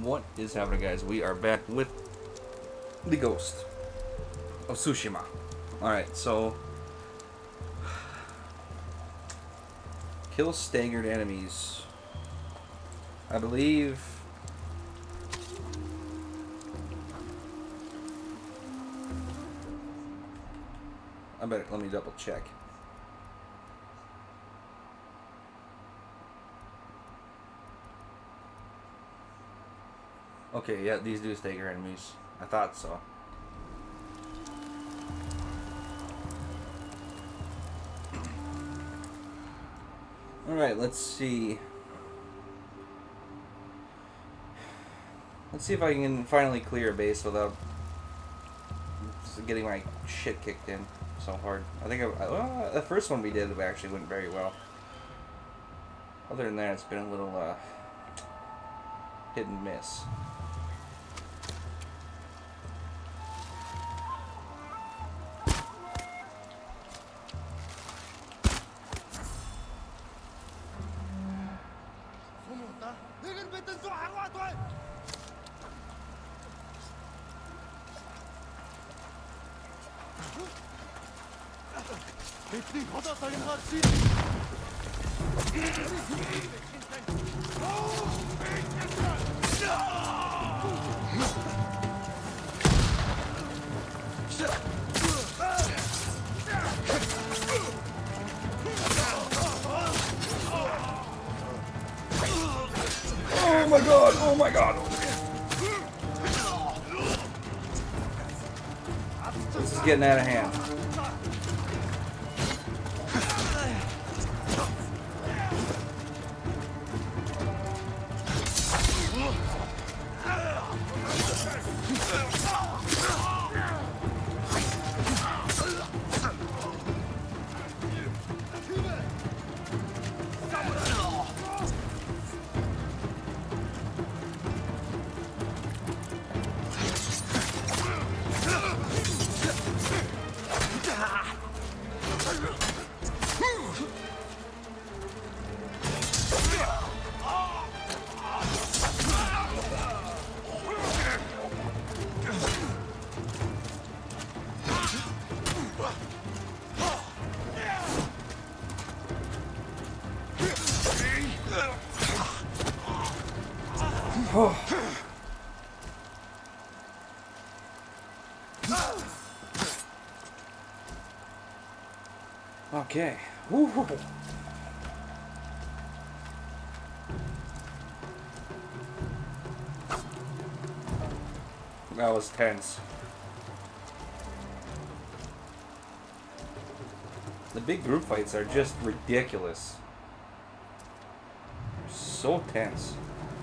What is happening, guys? We are back with the Ghost of Tsushima. Alright, so kill staggered enemies. I believe let me double check. Okay, yeah, these do stagger enemies. I thought so. Alright, let's see. Let's see if I can finally clear a base without getting my shit kicked in so hard. I think well, the first one we did actually went very well. Other than that, it's been a little hit and miss. Oh my god! Oh my god! This is getting out of hand. Okay. Woo. That was tense. The big group fights are just ridiculous. They're so tense.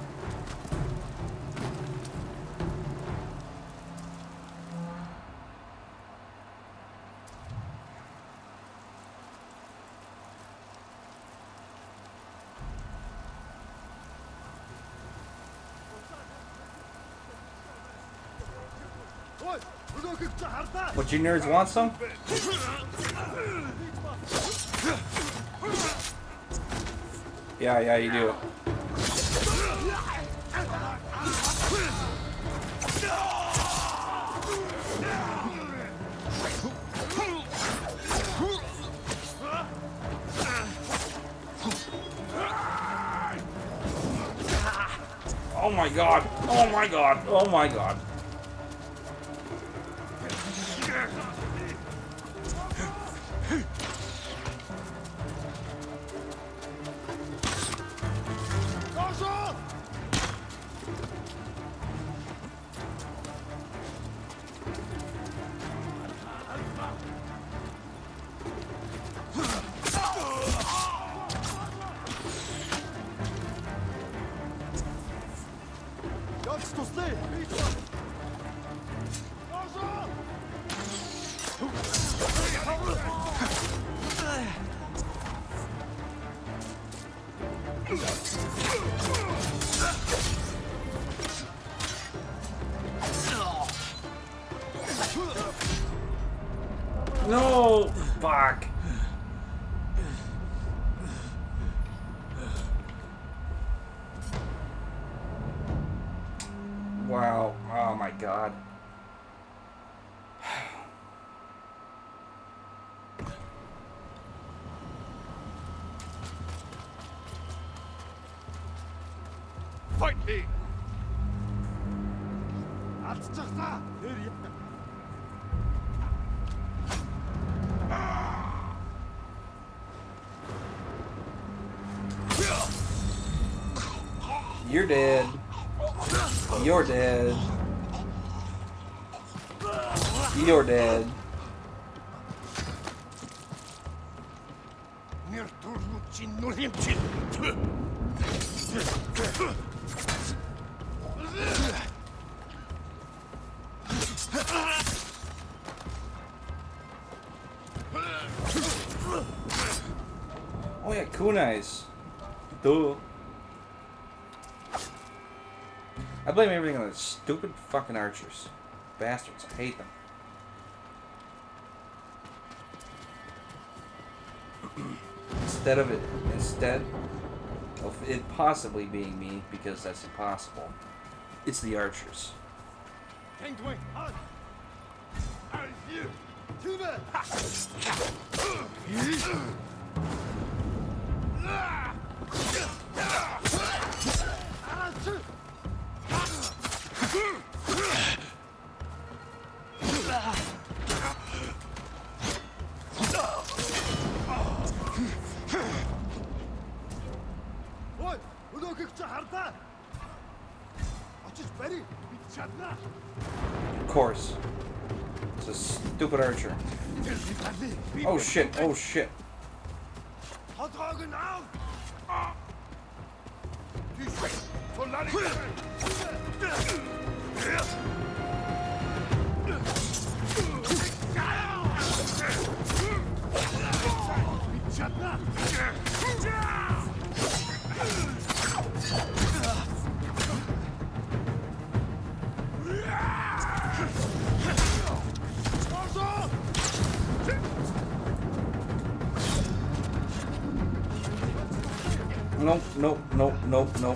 What, you nerds want some? Yeah, you do. Oh my god! Oh my god! Oh my god! No! Fuck! Wow. Oh my god. Fight me! You're dead. You're dead. You're dead. Oh yeah, kunais. Duh. I blame everything on those stupid fucking archers. Bastards. I hate them. Instead of it possibly being me, because that's impossible, it's the archers. Of course. It's a stupid archer. Oh shit, oh shit. Nope, nope, nope, nope, nope.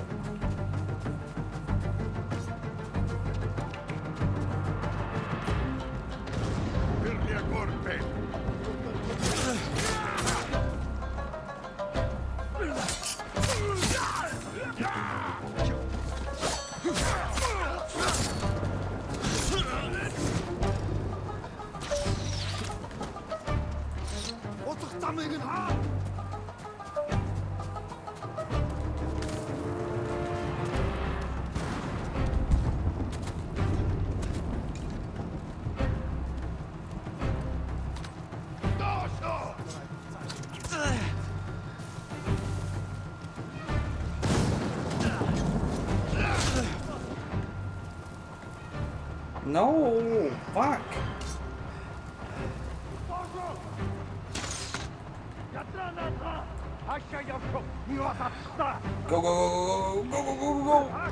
No, fuck. Go, go, go, go, go, go, go, go, go.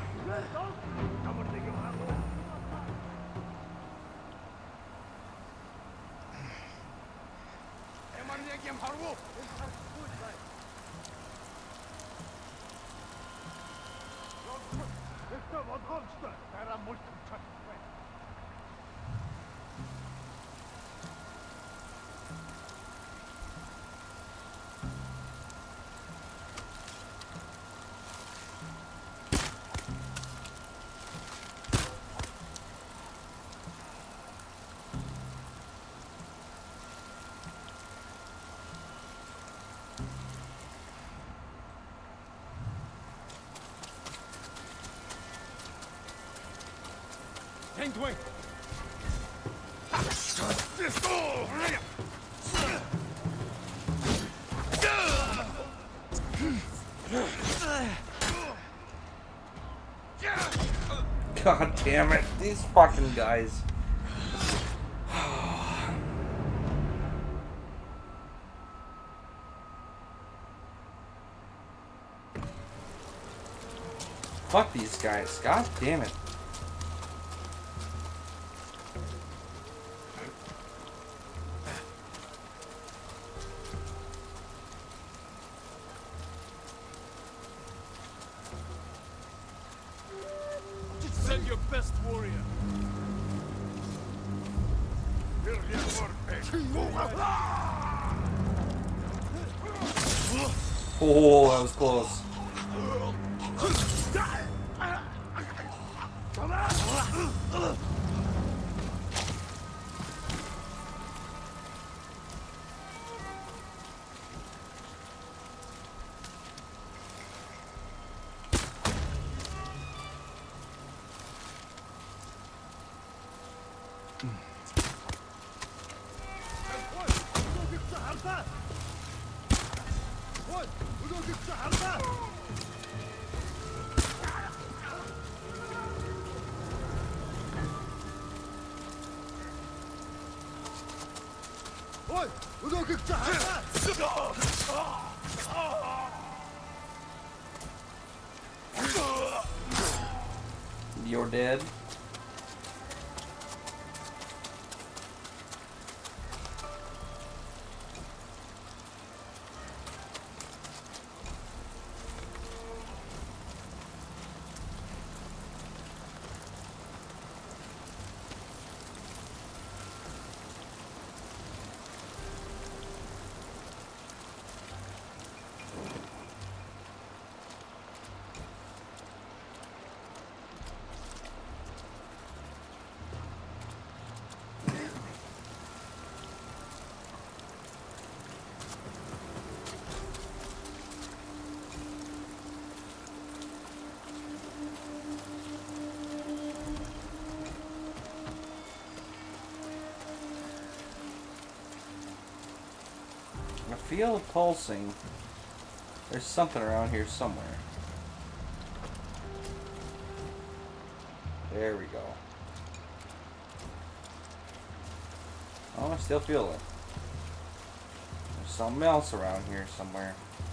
God damn it, these fucking guys. Fuck these guys, god damn it. Send your best warrior. Oh, that was close. You're dead. I feel pulsing. There's something around here somewhere. There we go. Oh, I still feel it. There's something else around here somewhere.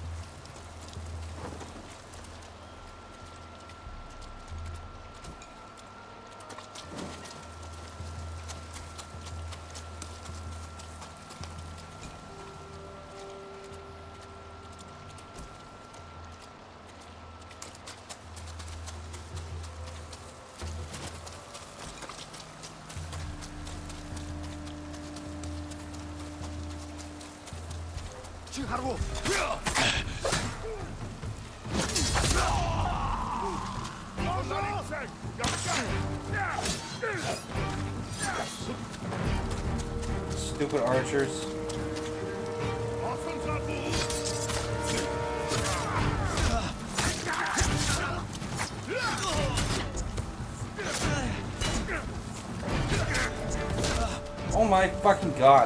Stupid archers. Oh my fucking god.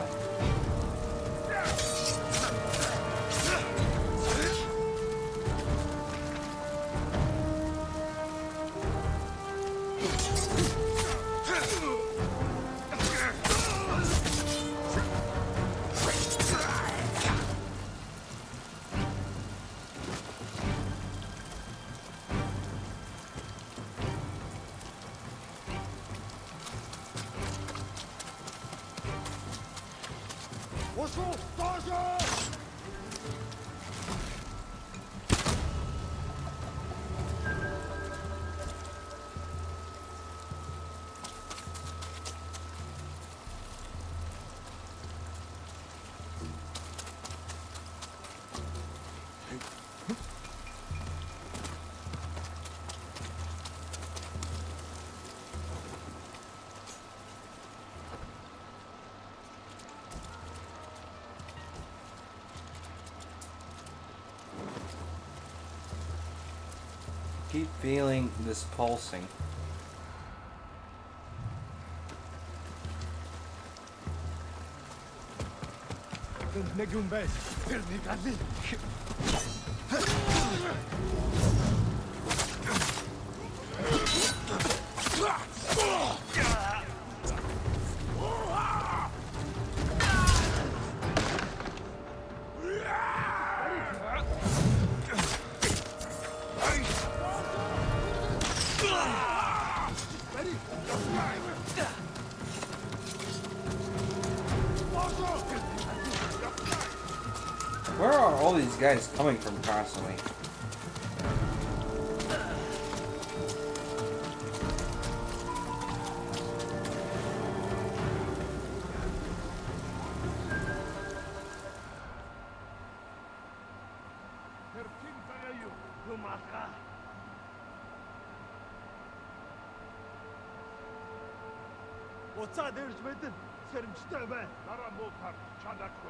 Keep feeling this pulsing. Where are all these guys coming from constantly? Уцаа дээрж мэдэн сэрэмжтэй бай. Дараа муухай чанаргүй.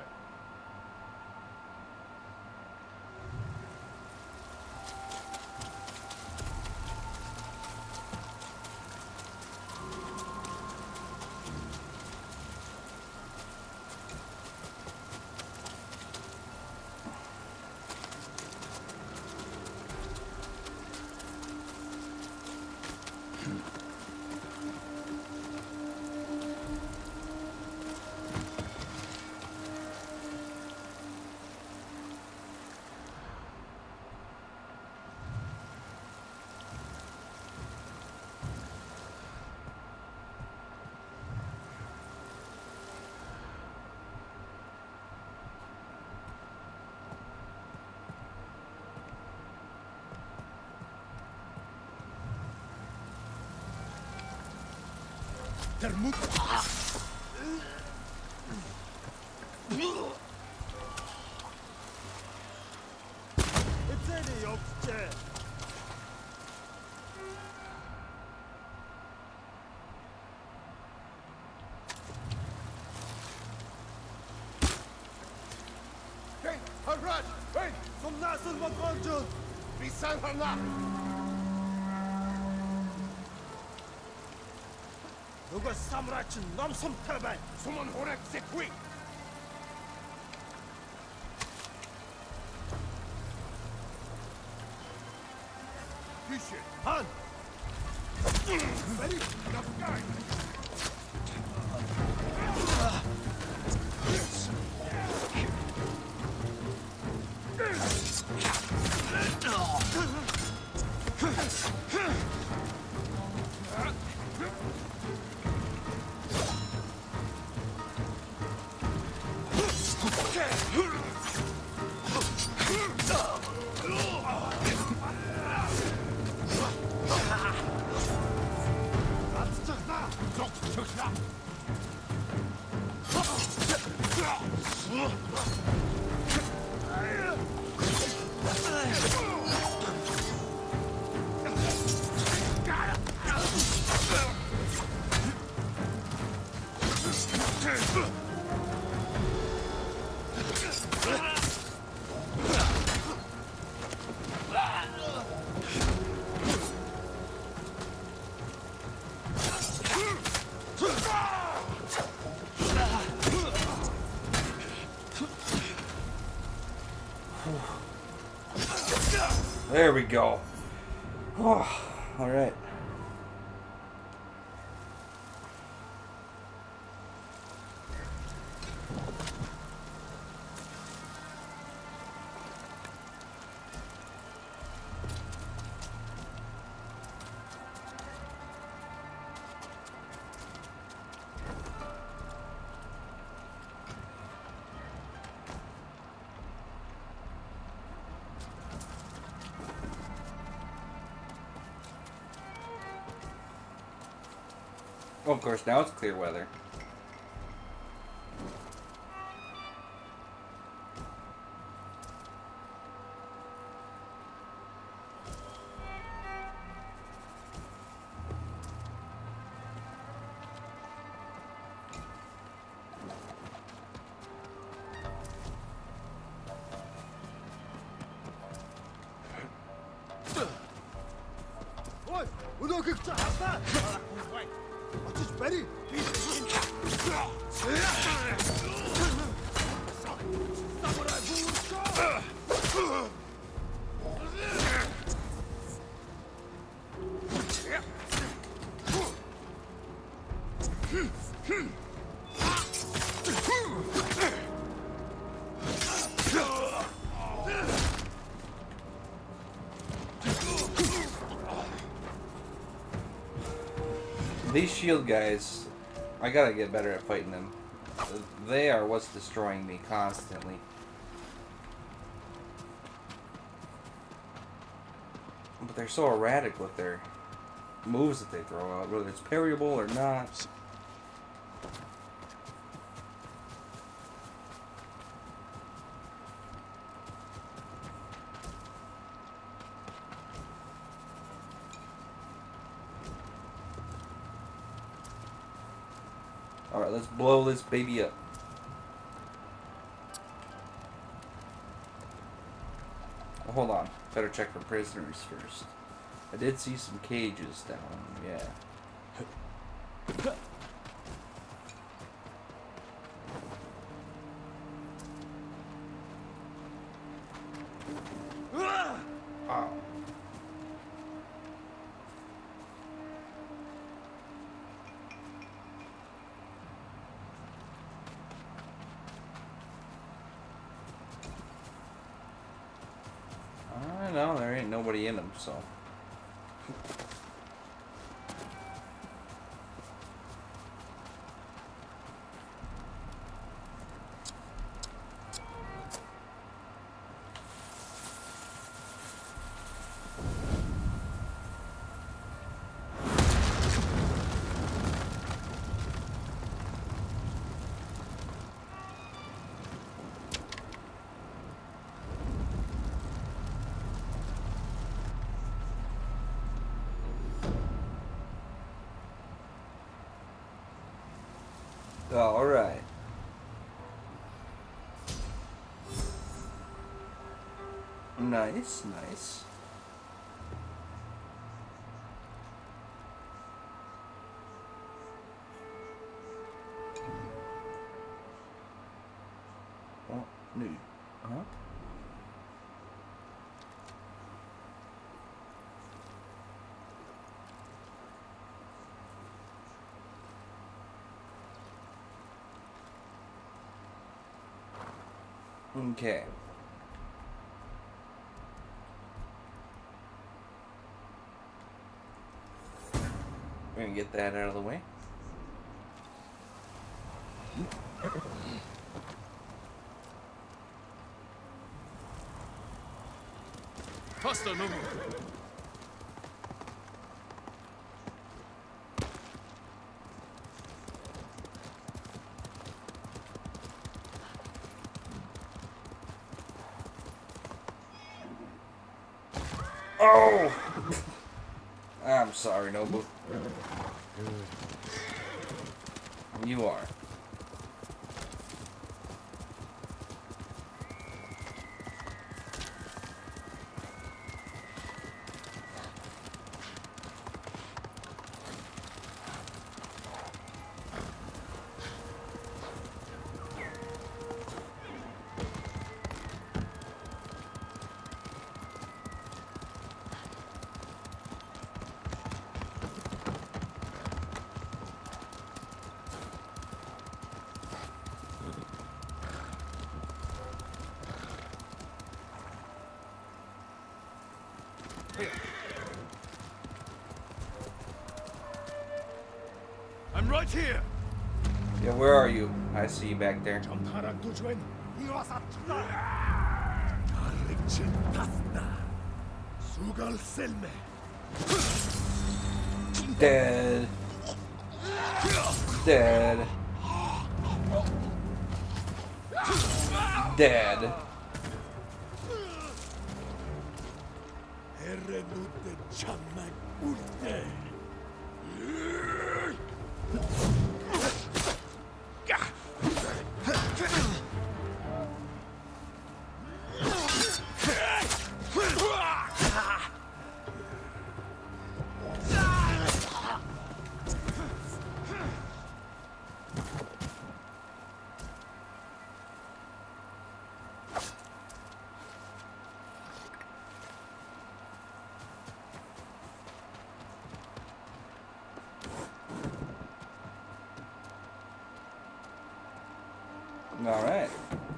Тэр мут эцэний явцээ. Hey, Harrod! Hey! Сумнаас нь Монгол! Би сан хана! Нөгөө самрач номсомтой бай. Суман хураг зэхгүй. Бишэ. Хан. Бери, давай. There we go. Oh, all right. Oh, of course, now it's clear weather. These shield guys, I gotta get better at fighting them. They are what's destroying me constantly. But they're so erratic with their moves that they throw out, whether it's parryable or not. Alright, let's blow this baby up. Oh, hold on. Better check for prisoners first. I did see some cages down. Yeah. Wow. I know there ain't nobody in them, so. All right. Nice, nice. Oh, new. Huh? Okay. We're gonna get that out of the way. Faster, no. Oh! I'm sorry, Nobu. You are. I'm right here. Yeah, where are you? I see you back there. Dead. Dead. Dead. All right.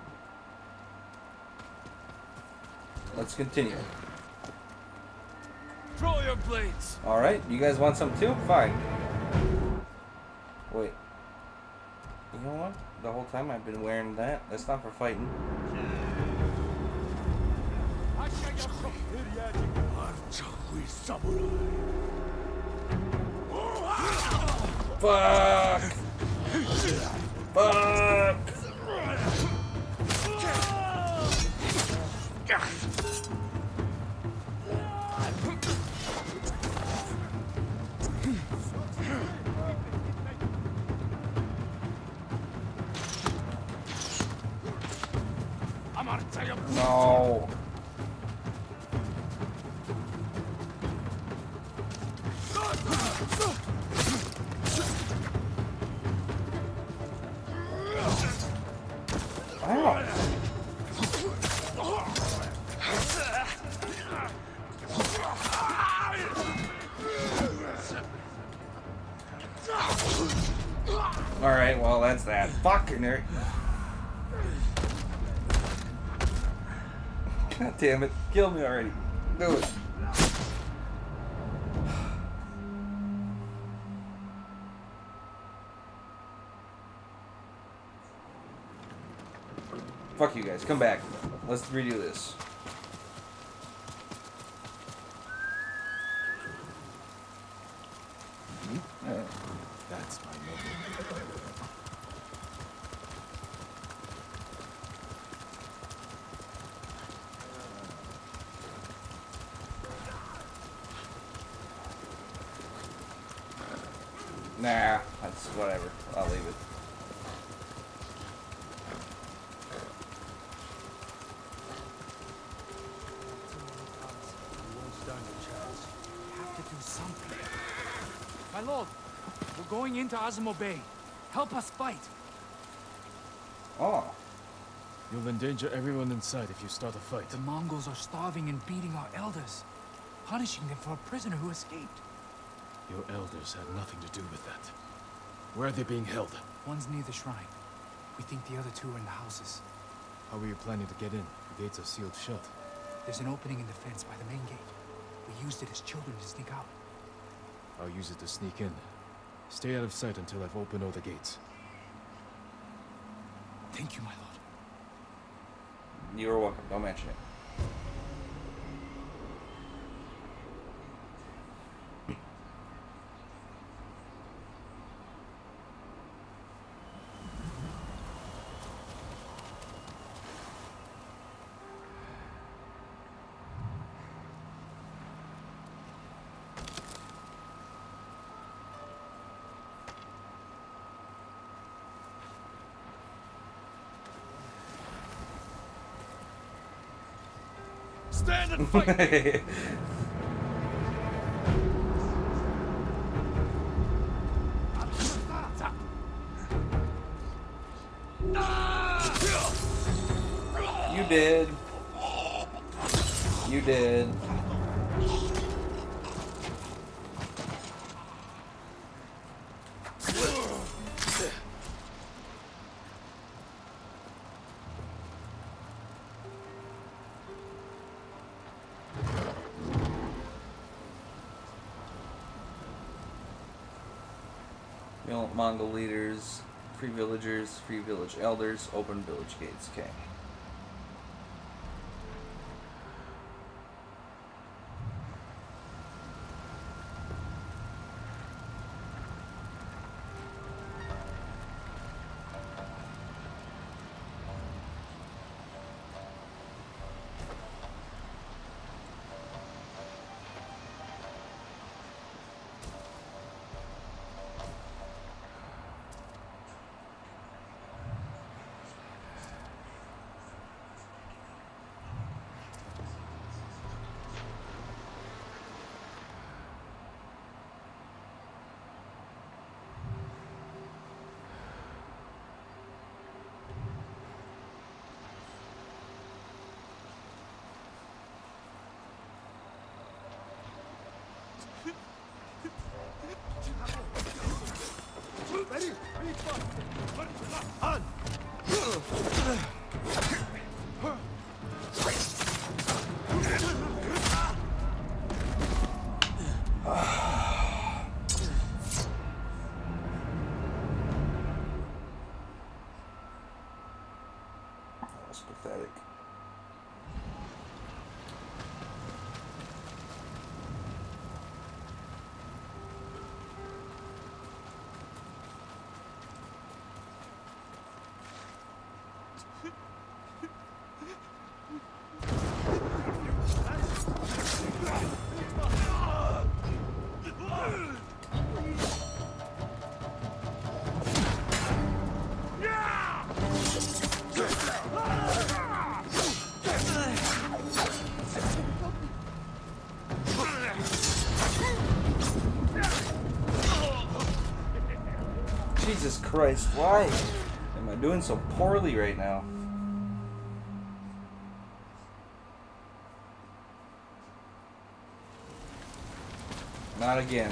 Let's continue. Throw your blades. All right. You guys want some too? Fine. Wait. You know what? The whole time I've been wearing that. That's not for fighting. Fuck! Fuck! Wow. Alright, well, that's that. Fucking nerd. God damn it. Kill me already. Do it. Fuck you guys. Come back. Let's redo this. That's my Mongol. Nah, that's whatever. I'll leave it. My lord, we're going into Azamo Bay. Help us fight. Oh. You'll endanger everyone inside if you start a fight. The Mongols are starving and beating our elders, punishing them for a prisoner who escaped. Your elders had nothing to do with that. Where are they being held? One's near the shrine. We think the other two are in the houses. How are you planning to get in? The gates are sealed shut. There's an opening in the fence by the main gate. We used it as children to sneak out. I'll use it to sneak in. Stay out of sight until I've opened all the gates. Thank you, my lord. You're welcome. Don't mention it. Stand and fight! You did. You did. Mongol leaders, free villagers, free village elders, open village gates. Okay. Jesus Christ, why am I doing so poorly right now? Not again.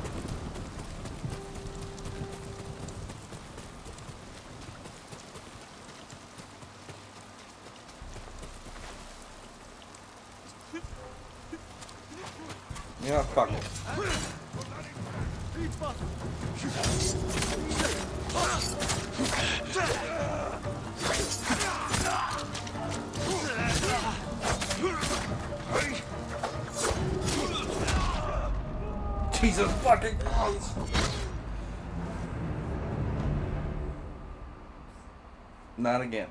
You know, fuck it. Jesus fucking Christ. Not again.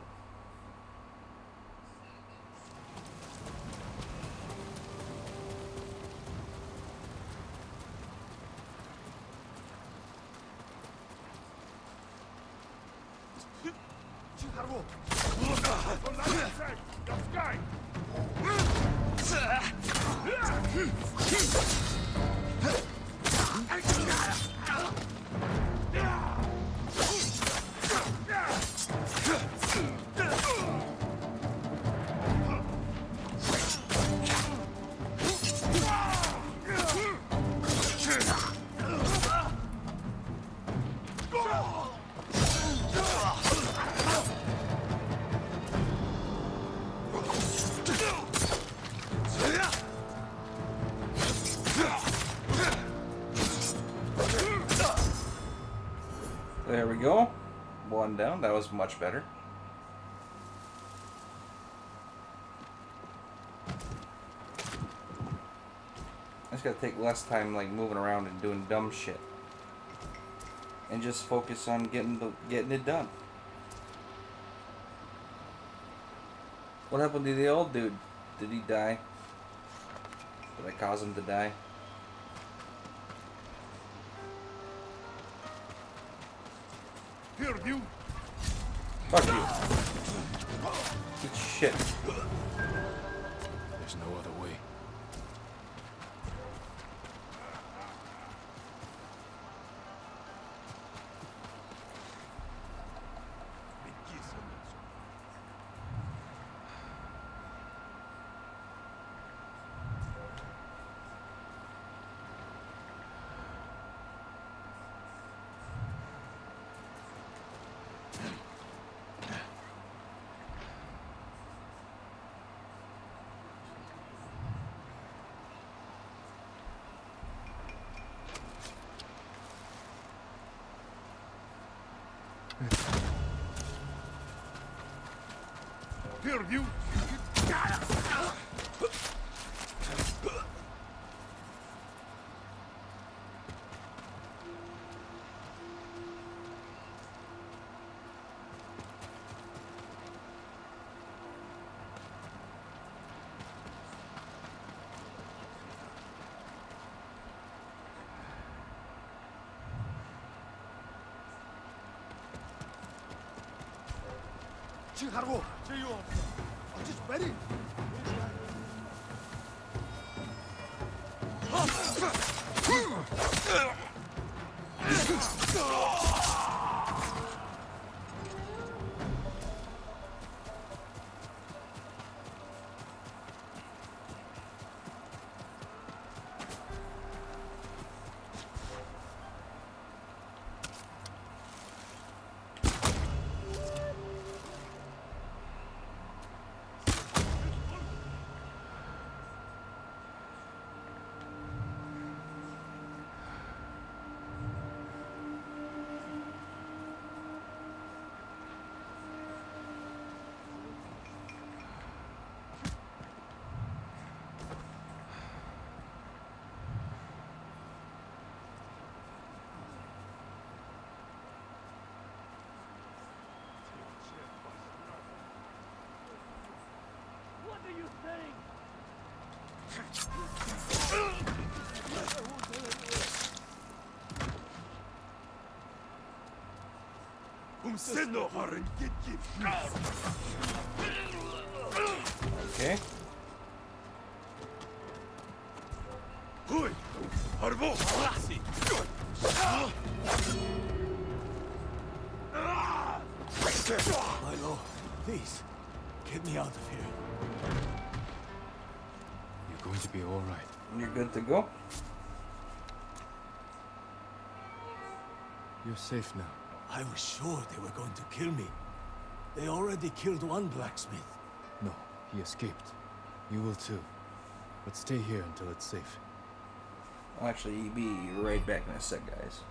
There we go. One down. That was much better. I just gotta take less time like moving around and doing dumb shit. And just focus on getting it done. What happened to the old dude? Did he die? Did I cause him to die? Here, you. Fuck you. Eat shit. There's no other way. Here, you. Chicago, I'm just ready. Okay. Milo, please, get me out of here. You're going to be all right. You're good to go. You're safe now. I was sure they were going to kill me. They already killed one blacksmith. No, he escaped. You will too. But stay here until it's safe. I'll actually be right back in a sec, guys.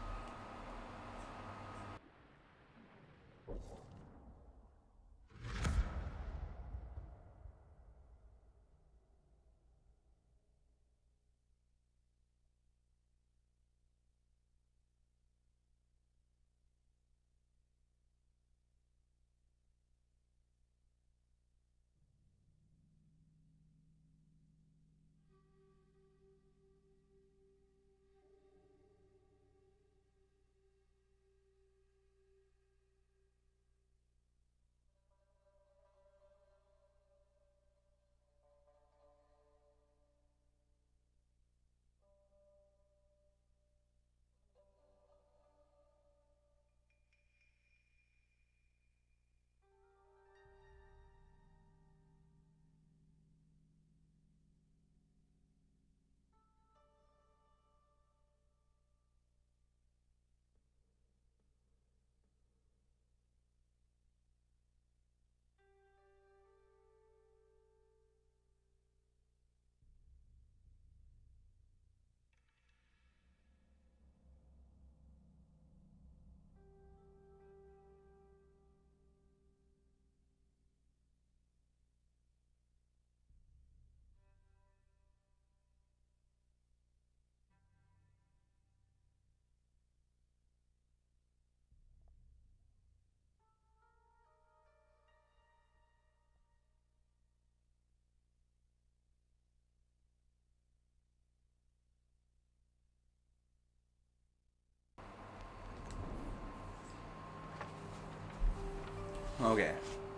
Okay.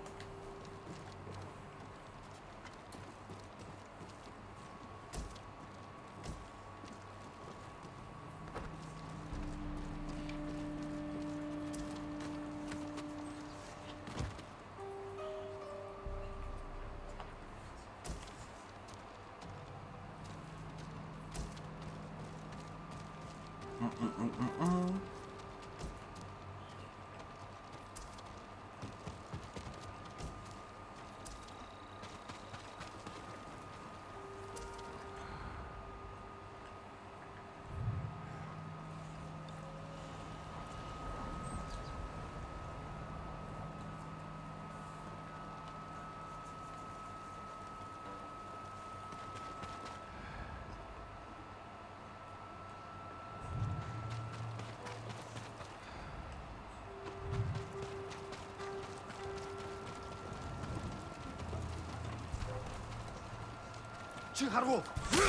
하고.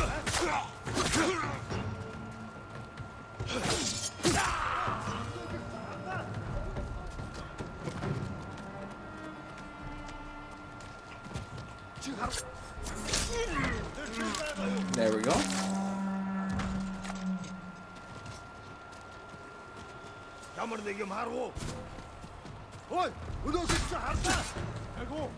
There we go. 야머리 내게 말고. 어이, 우리 진짜 harta. 아이고.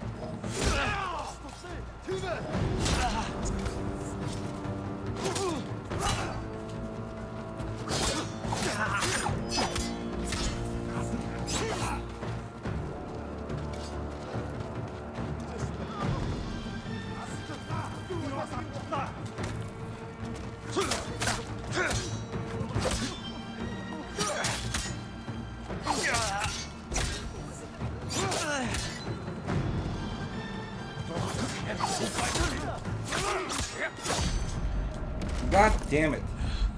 God damn it.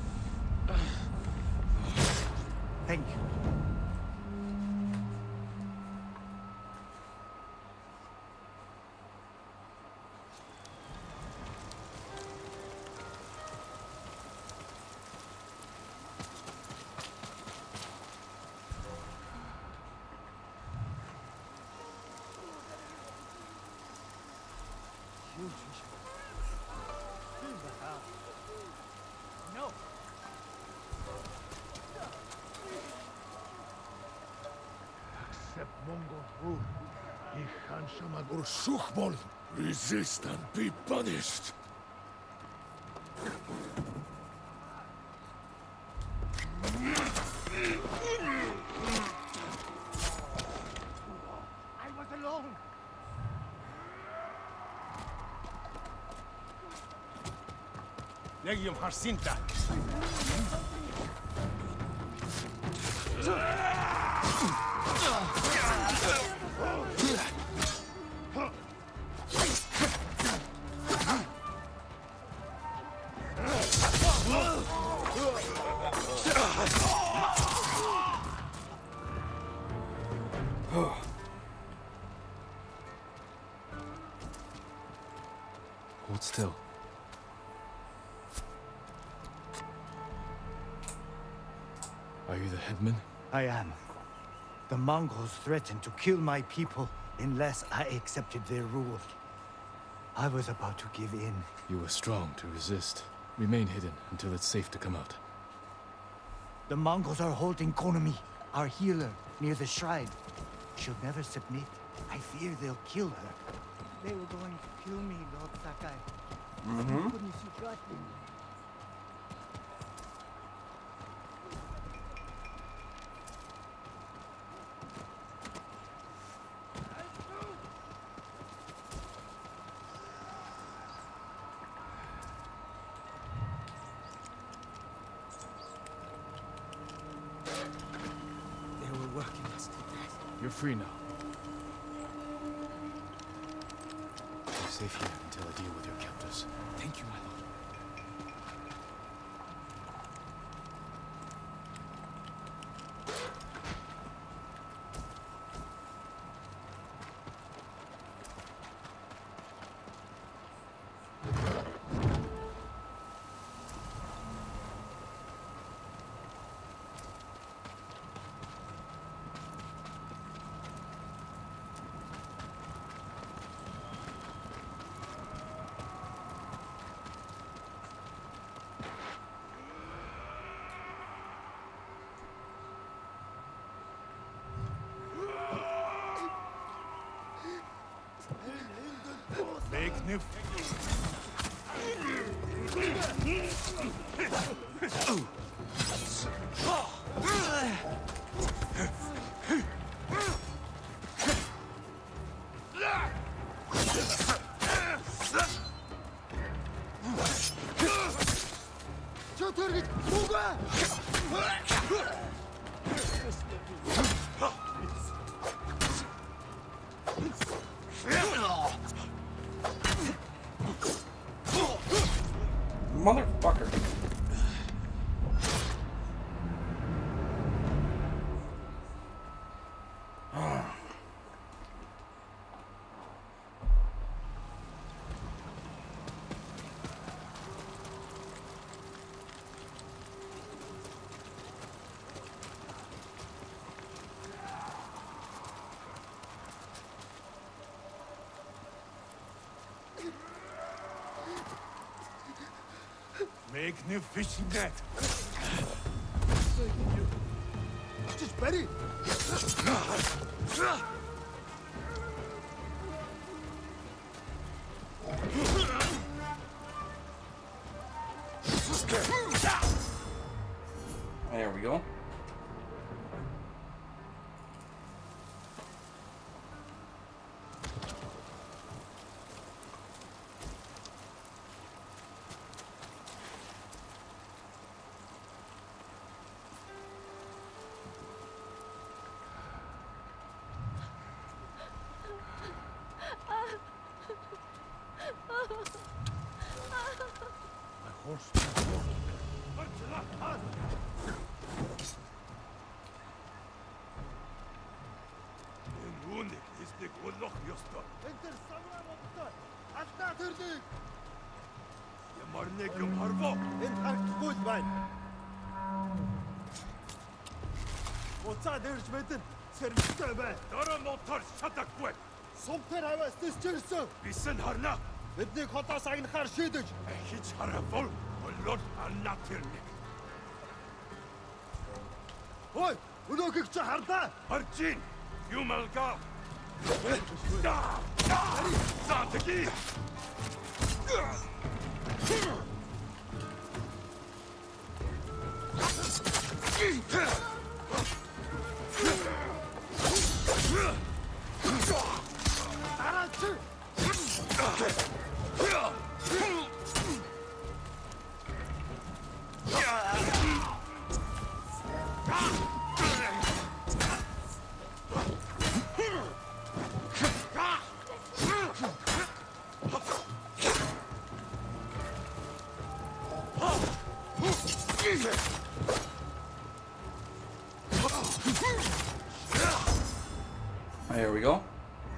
Thank you. No. Mongol rule. Ikhanshamad Urshukbol. Resist and be punished. I was alone. Legium Harsinta. Hold still. Are you the headman? I am. The Mongols threatened to kill my people unless I accepted their rule. I was about to give in. You were strong to resist. Remain hidden until it's safe to come out. The Mongols are holding Konomi, our healer, near the shrine. She'll never submit. I fear they'll kill her. They were going to kill me, Lord Sakai. Goodness, you got me. They were working us to death. You're free now. You're safe here until I deal with your captors. Thank you, my lord. Motherfucker. Magnificent. Just Betty. There we go. Listen, Harna. Бидний хотоос агнахаар шийдэж хийж харавал болоод анатэрнэ. Ой, өнөөгч чи харлаа. Харж ийн. 유말가. 싸대기. There we go.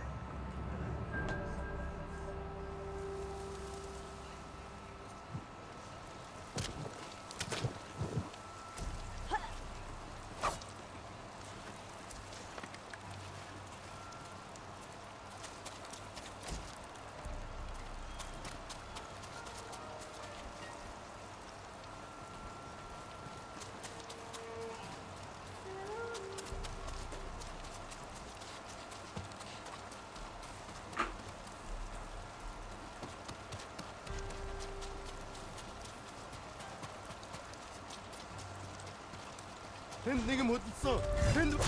밴딩이 못 있어. 밴드.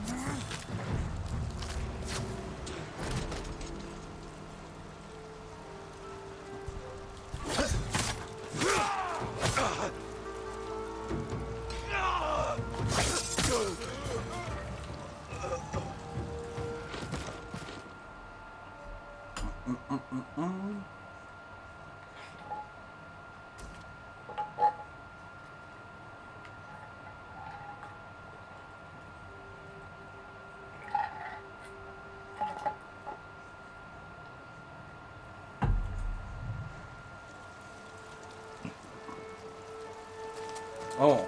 Oh.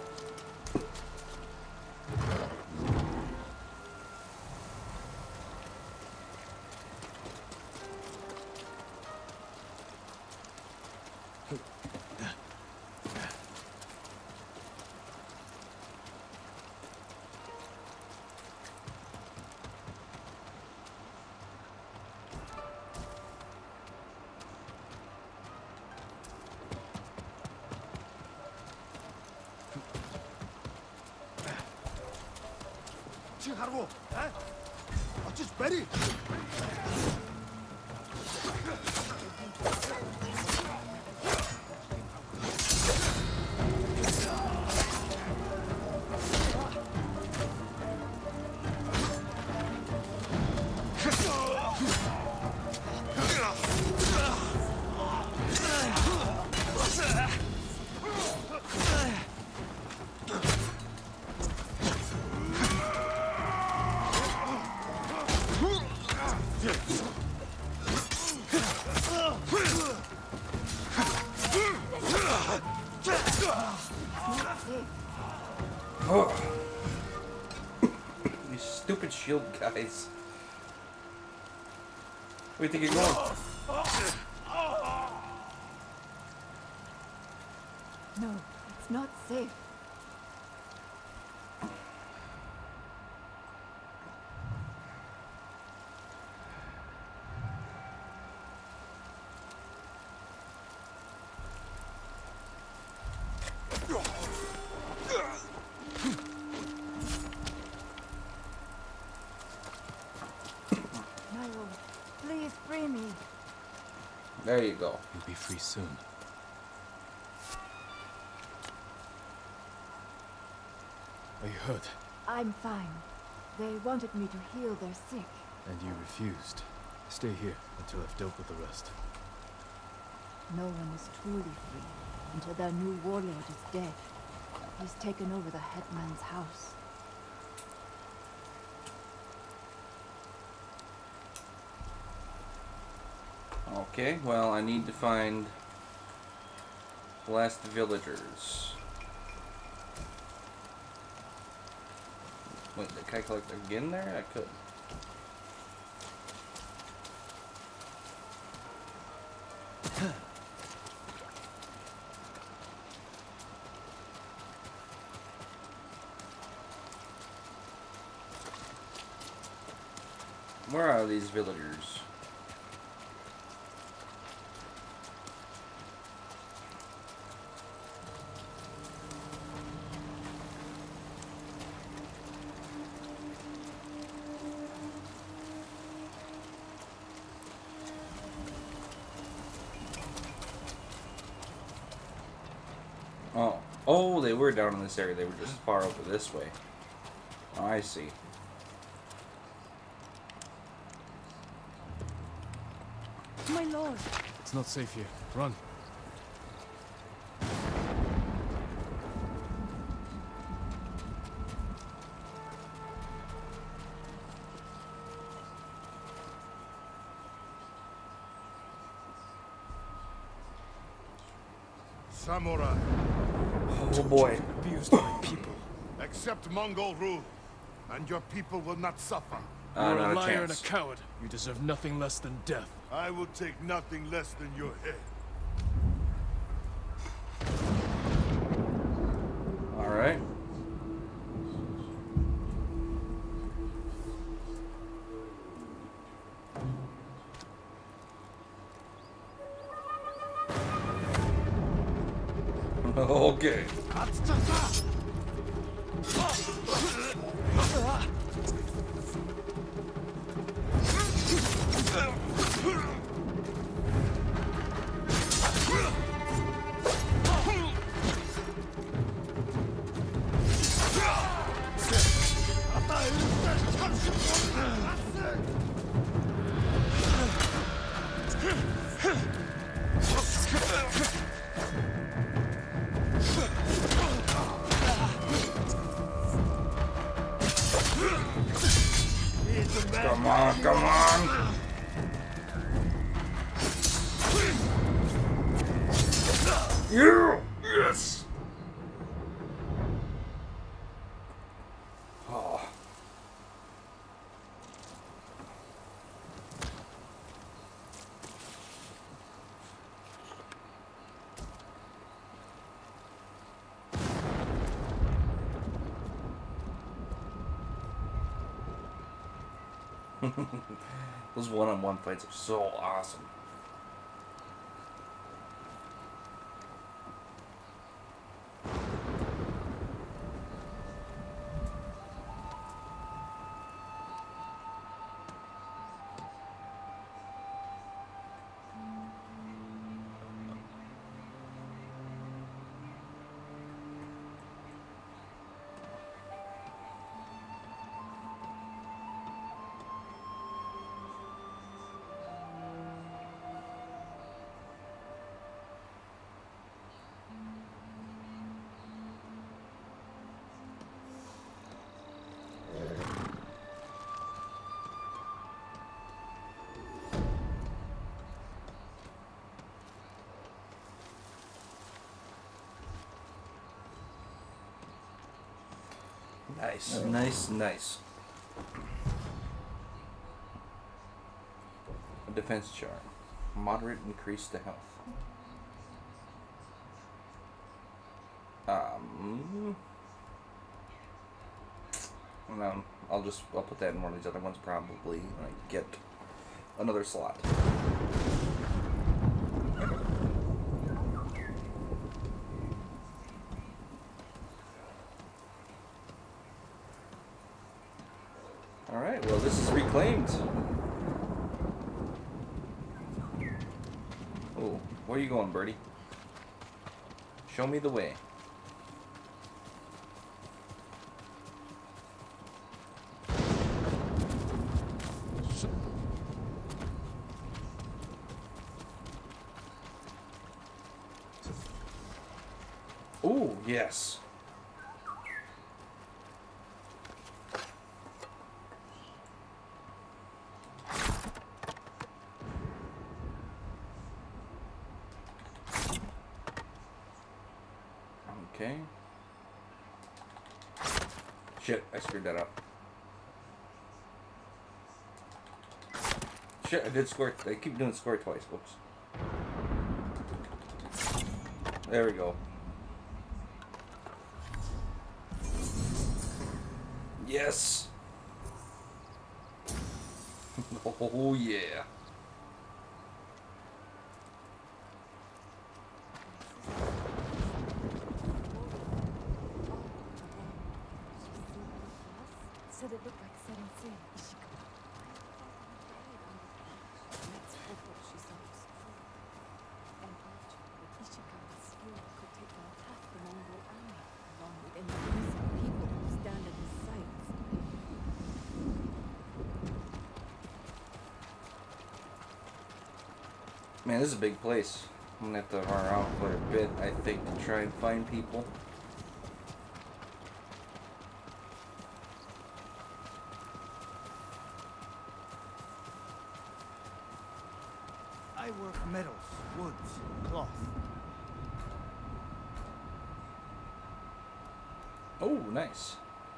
지금 가라고. 어찌 베리. Oh. These stupid shield guys. Where do you think you're going? No, it's not safe. Please free me. There you go. You'll be free soon. Are you hurt? I'm fine. They wanted me to heal their sick. And you refused. Stay here until I've dealt with the rest. No one is truly free until their new warlord is dead. He's taken over the headman's house. Okay, well, I need to find the last villagers. Wait, can I collect again there? I could. Where are these villagers? Oh, they were down in this area. They were just far over this way. Oh, I see. My lord. It's not safe here. Run. Samurai, Oh boy. Abused my people. accept Mongol rule, and your people will not suffer. You're Not a a liar and a chance. coward. You deserve nothing less than death. I will take nothing less than your head. All right. Okay. Come on, come on. You! Yes! Oh. Those one-on-one fights are so awesome. Nice, nice, nice. A defense charm. Moderate increase to health. I'll put that in one of these other ones probably when I get another slot. Alright, well this is reclaimed. Oh, where are you going, birdie? Show me the way. Oh, yes. Okay. Shit, I screwed that up. Shit, I did score. I keep doing score twice. Whoops. There we go. Yes. Oh yeah. Said it looked like setting sail. Let's hope what she saw was true. And after, with Ishikawa's skill, could take down half the Mongol army, along with any innocent people who stand at his sides. Man, this is a big place. I'm gonna have to run around quite a bit, I think, to try and find people. I work metals, woods, cloth. Oh, nice.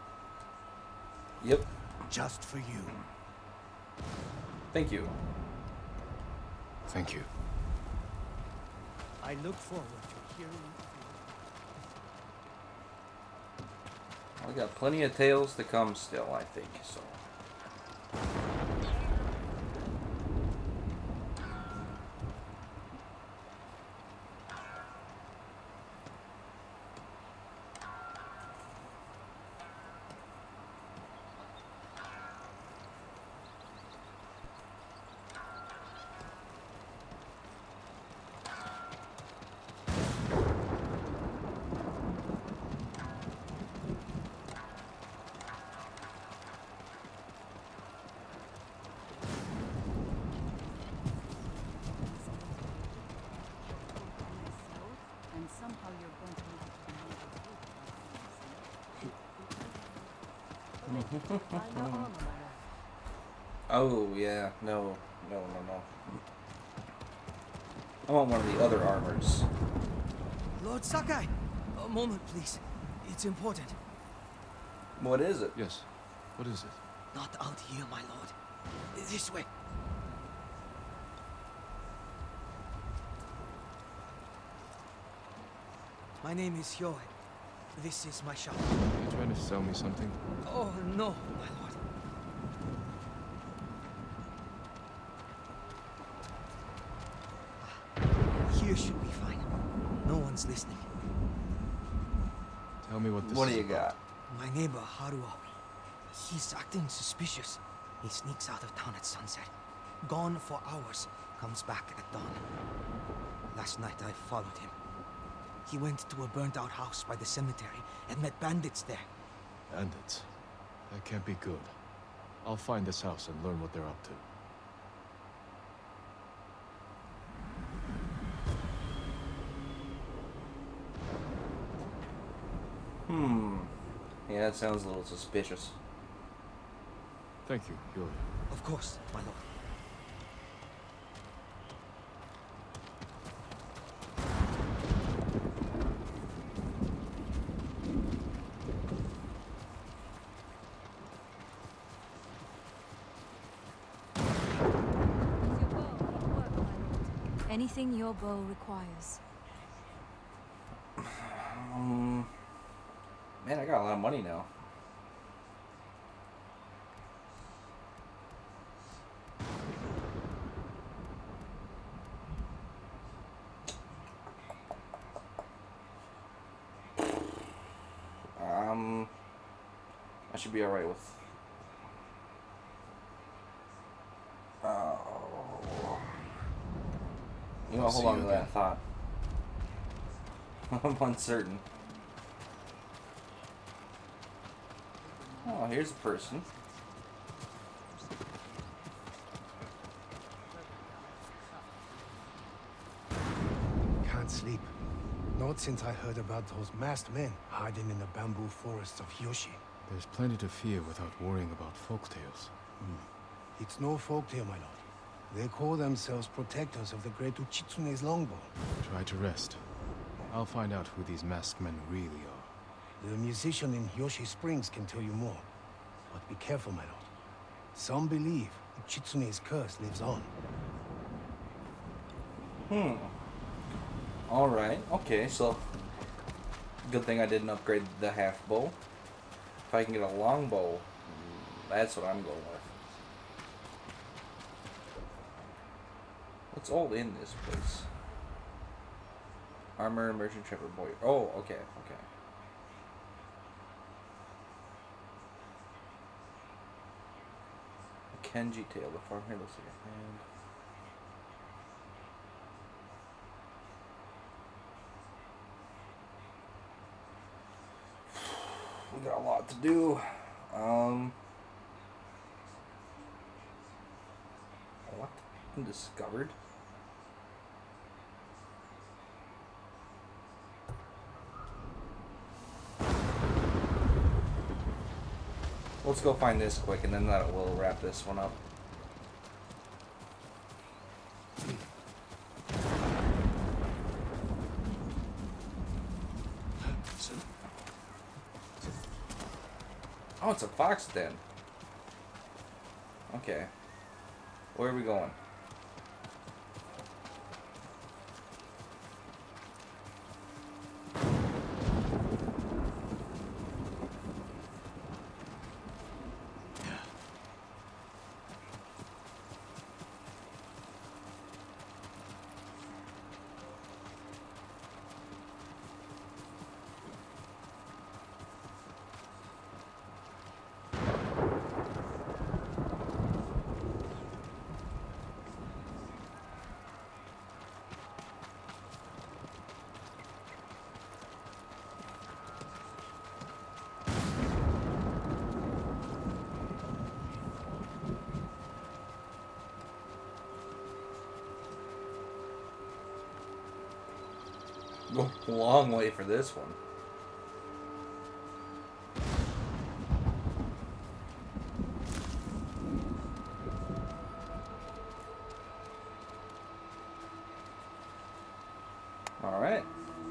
Yep. Just for you. Thank you. Thank you. I look forward to hearing. We got plenty of tales to come still, I think, so. And somehow you're going to make it to the Mongol. Oh, yeah. No. No, no, no. I want one of the other armors. Lord Sakai! A moment, please. It's important. What is it? Yes. What is it? Not out here, my lord. This way. My name is Hyoe. This is my shop. Are you trying to sell me something? Oh, no, my lord. Here should be fine. No one's listening. Tell me what this What is do you about. got? My neighbor, Haruo. He's acting suspicious. He sneaks out of town at sunset. Gone for hours. Comes back at dawn. Last night I followed him. He went to a burnt-out house by the cemetery and met bandits there. Bandits? That can't be good. I'll find this house and learn what they're up to. Yeah, that sounds a little suspicious. Thank you, Hyoe. Of course, my lord. Anything your bow requires. Man, I got a lot of money now. I should be alright with... You know, hold on to that thought. I'm uncertain. Oh, here's a person. Can't sleep. Not since I heard about those masked men hiding in the bamboo forests of Yoshi. There's plenty to fear without worrying about folktales. It's no folktale, my lord. They call themselves protectors of the great Uchitsune's longbow. Try to rest. I'll find out who these masked men really are. The musician in Yoshi Springs can tell you more. But be careful, my lord. Some believe Uchitsune's curse lives on. Alright, okay, so... Good thing I didn't upgrade the half bow. If I can get a long bow, that's what I'm going with. What's all in this place? Armor, merchant, trapper, boy. Oh, okay, okay. A Kenji tail. The farm here looks like a hand. We got a lot to do. What? Undiscovered? Let's go find this quick, and then that will wrap this one up. Oh, it's a fox den. Okay. Where are we going? Go a long way for this one. All right.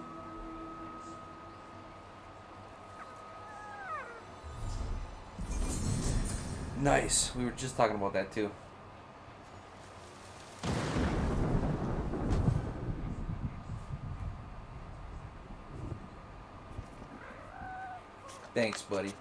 Nice. We were just talking about that too. Thanks, buddy.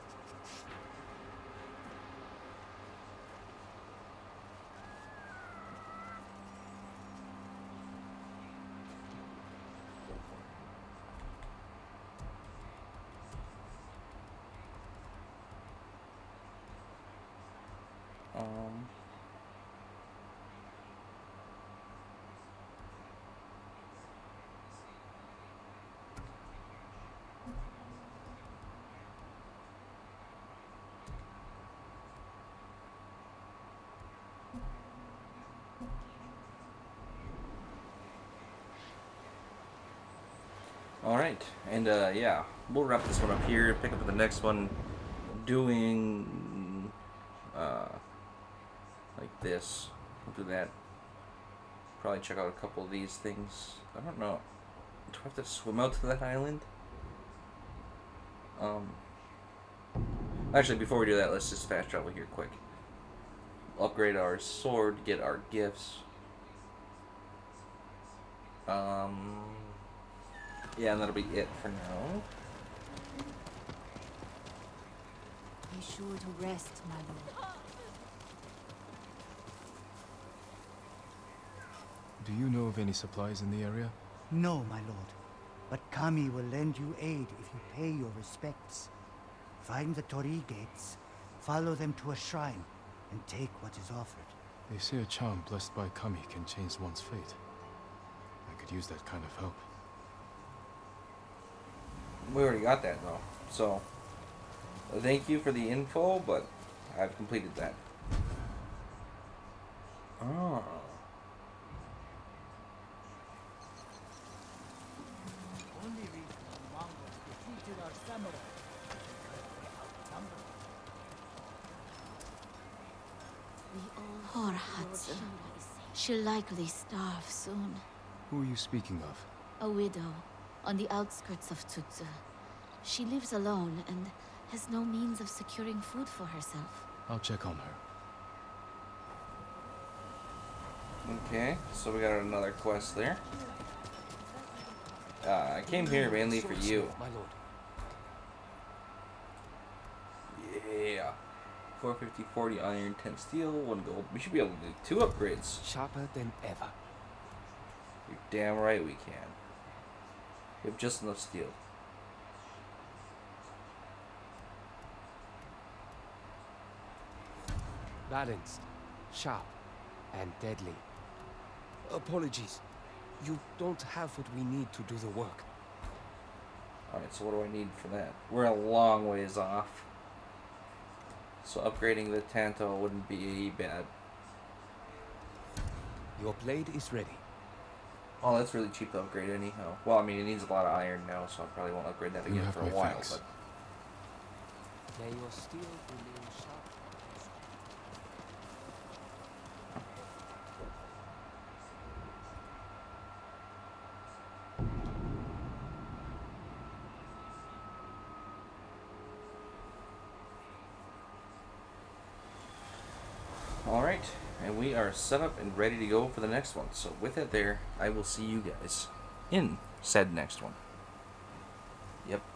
Alright, and yeah, we'll wrap this one up here, pick up the next one, doing, like this. We'll do that. Probably check out a couple of these things. I don't know. Do I have to swim out to that island? Actually, before we do that, let's just fast travel here quick. Upgrade our sword, get our gifts. Yeah, and that'll be it for now. Be sure to rest, my lord. Do you know of any supplies in the area? No, my lord. But Kami will lend you aid if you pay your respects. Find the Torii gates, follow them to a shrine, and take what is offered. They say a charm blessed by Kami can change one's fate. I could use that kind of help. We already got that though, so thank you for the info, but I've completed that. Oh. Only reason the Mongols defeated our samurai. Poor Hudson. She'll likely starve soon. Who are you speaking of? A widow on the outskirts of Tsutsu. She lives alone and has no means of securing food for herself. I'll check on her. Okay, so we got another quest there. I came here mainly for you. My lord. Yeah. 450, 40 iron, 10 steel, 1 gold. We should be able to do 2 upgrades. Sharper than ever. You're damn right we can. We have just enough steel. Balanced, sharp, and deadly. Apologies. You don't have what we need to do the work. Alright, so what do I need for that? We're a long ways off. So upgrading the Tanto wouldn't be bad. Your blade is ready. Oh, that's really cheap to upgrade anyhow. Well, I mean, it needs a lot of iron now, so I probably won't upgrade that You again have for a my while. thanks. But May your steel remain sharp. alright, and we are set up and ready to go for the next one. So with that there, I will see you guys in said next one. Yep.